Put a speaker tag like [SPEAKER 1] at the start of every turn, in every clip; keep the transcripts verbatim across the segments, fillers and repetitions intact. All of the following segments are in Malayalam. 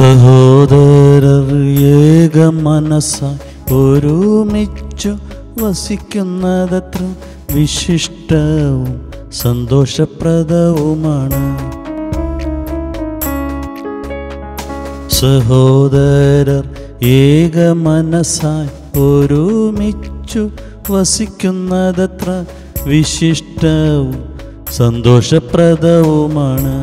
[SPEAKER 1] സഹോദരർ ഏക മനസ്സായി ഒരുമിച്ചു വസിക്കുന്നതത്ര വിശിഷ്ടവും സന്തോഷപ്രദവുമാണ്. സഹോദരർ ഏക മനസ്സായി ഒരുമിച്ചു വസിക്കുന്നതത്ര വിശിഷ്ടവും സന്തോഷപ്രദവുമാണ്.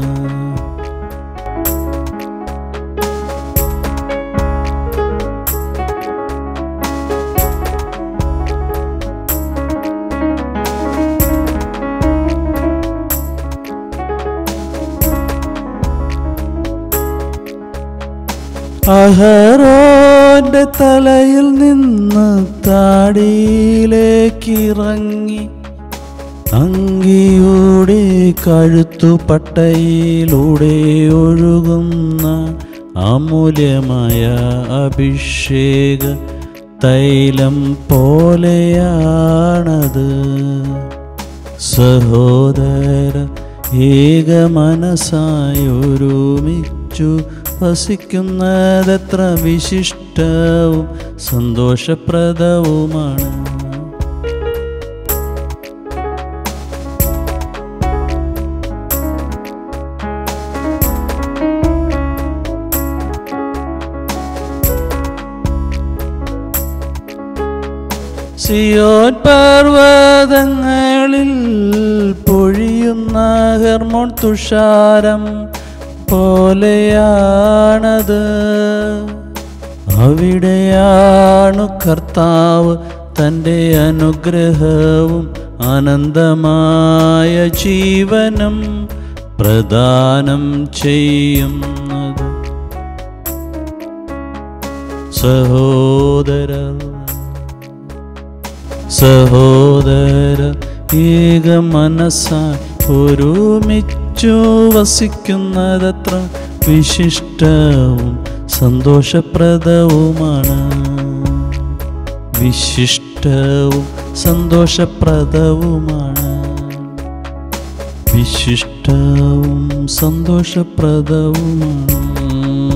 [SPEAKER 1] അഹരോന്റെ തലയിൽ നിന്ന് താടിയിലേക്കിറങ്ങി അങ്കിയുടെ കഴുത്തുപട്ടയിലൂടെ ഒഴുകുന്ന അമൂല്യമായ അഭിഷേക തൈലം പോലെയാണത്. സഹോദര ഏക മനസ്സായി ഒരുമിച്ചു വസിക്കുന്നതത്ര വിശിഷ്ടവും സന്തോഷപ്രദവുമാണ്. സിയോൻ പർവ്വതങ്ങളിൽ പൊഴിയുന്ന ഹെർമോൺ തുഷാരം പോലെയാണത്. അവിടെയാണു കർത്താവ് തൻ്റെ അനുഗ്രഹവും അനന്തമായ ജീവനും പ്രദാനം ചെയ്യുന്നത്. സഹോദര സഹോദര ഏക മനസ്സായി ഒരുമിച്ചു വസിക്കുന്നതത്ര വിശിഷ്ടവും സന്തോഷപ്രദവുമാണ്. വിശിഷ്ടവും സന്തോഷപ്രദവുമാണ്. വിശിഷ്ടവും സന്തോഷപ്രദവുമാണ്.